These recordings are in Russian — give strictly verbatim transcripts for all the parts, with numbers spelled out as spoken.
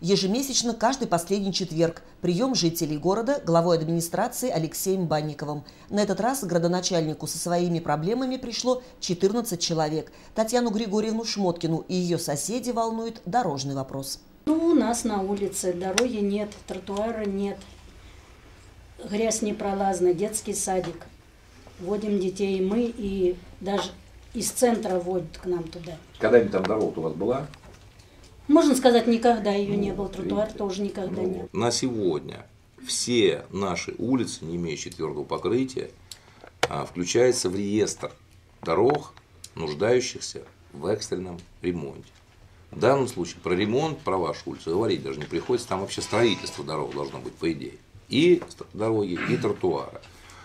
Ежемесячно, каждый последний четверг, прием жителей города главой администрации Алексеем Банниковым. На этот раз к градоначальнику со своими проблемами пришло четырнадцать человек. Татьяну Григорьевну Шмоткину и ее соседи волнует дорожный вопрос. Ну, у нас на улице дороги нет, тротуара нет, грязь непролазная, детский садик. Водим детей мы, и даже из центра водят к нам туда. Когда-нибудь там дорога у вас была? Можно сказать, никогда ее не было, Ну, тротуар видите, тоже никогда ну, не было. На сегодня все наши улицы, не имеющие твердого покрытия, включаются в реестр дорог, нуждающихся в экстренном ремонте. В данном случае про ремонт, про вашу улицу говорить даже не приходится, там вообще строительство дорог должно быть, по идее. И дороги, и тротуара.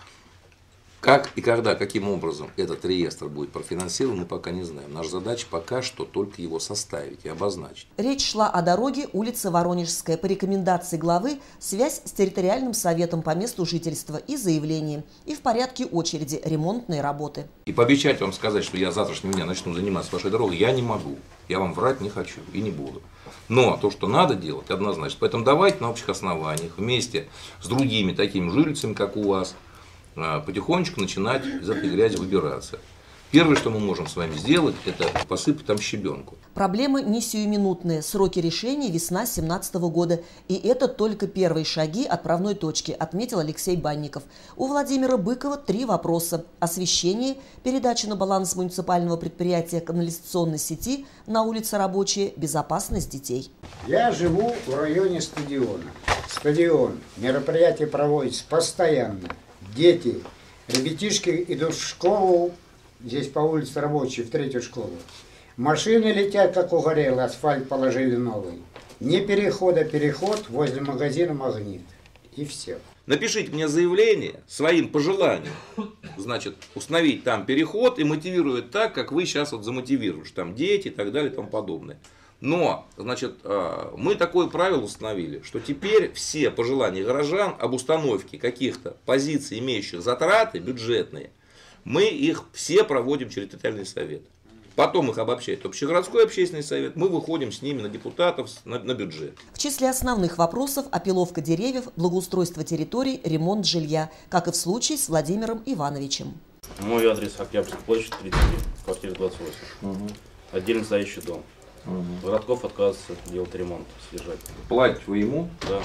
Как и когда, каким образом этот реестр будет профинансирован, мы пока не знаем. Наша задача пока что только его составить и обозначить. Речь шла о дороге улица Воронежская. По рекомендации главы связь с территориальным советом по месту жительства и заявлением. И в порядке очереди ремонтные работы. И пообещать вам сказать, что я завтрашнего дня начну заниматься вашей дорогой, я не могу. Я вам врать не хочу и не буду. Но то, что надо делать, однозначно. Поэтому давайте на общих основаниях вместе с другими такими жильцами, как у вас, потихонечку начинать из этой грязи выбираться. Первое, что мы можем с вами сделать, это посыпать там щебенку. Проблемы не сиюминутные. Сроки решения весна две тысячи семнадцатого года. И это только первые шаги отправной точки, отметил Алексей Банников. У Владимира Быкова три вопроса. Освещение, передача на баланс муниципального предприятия канализационной сети на улице Рабочая, безопасность детей. Я живу в районе стадиона. Стадион. Мероприятия проводятся постоянно. Дети, ребятишки идут в школу, здесь по улице Рабочей, в третью школу. Машины летят, как угорело, асфальт положили новый. Не перехода, переход возле магазина «Магнит». И все. Напишите мне заявление своим пожеланием, значит, установить там переход и мотивировать так, как вы сейчас вот замотивируете, там дети и так далее и тому подобное. Но, значит, мы такое правило установили, что теперь все пожелания горожан об установке каких-то позиций, имеющих затраты бюджетные, мы их все проводим через территориальный совет. Потом их обобщает общегородской общественный совет, мы выходим с ними на депутатов, на, на бюджет. В числе основных вопросов опиловка деревьев, благоустройство территорий, ремонт жилья, как и в случае с Владимиром Ивановичем. Мой адрес — Октябрьская площадь, тридцать три, квартира двадцать восемь. Угу. Отдельно стоящий дом. Угу. Городков отказывается делать ремонт, содержать. Платите вы ему? Да.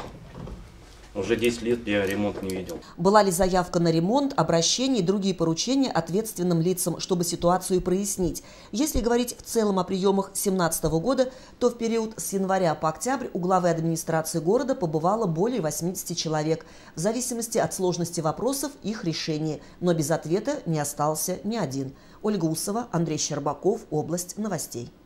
Уже десять лет я ремонт не видел. Была ли заявка на ремонт, обращение и другие поручения ответственным лицам, чтобы ситуацию прояснить? Если говорить в целом о приемах две тысячи семнадцатого года, то в период с января по октябрь у главы администрации города побывало более восьмидесяти человек. В зависимости от сложности вопросов их решения. Но без ответа не остался ни один. Ольга Усова, Андрей Щербаков, Область новостей.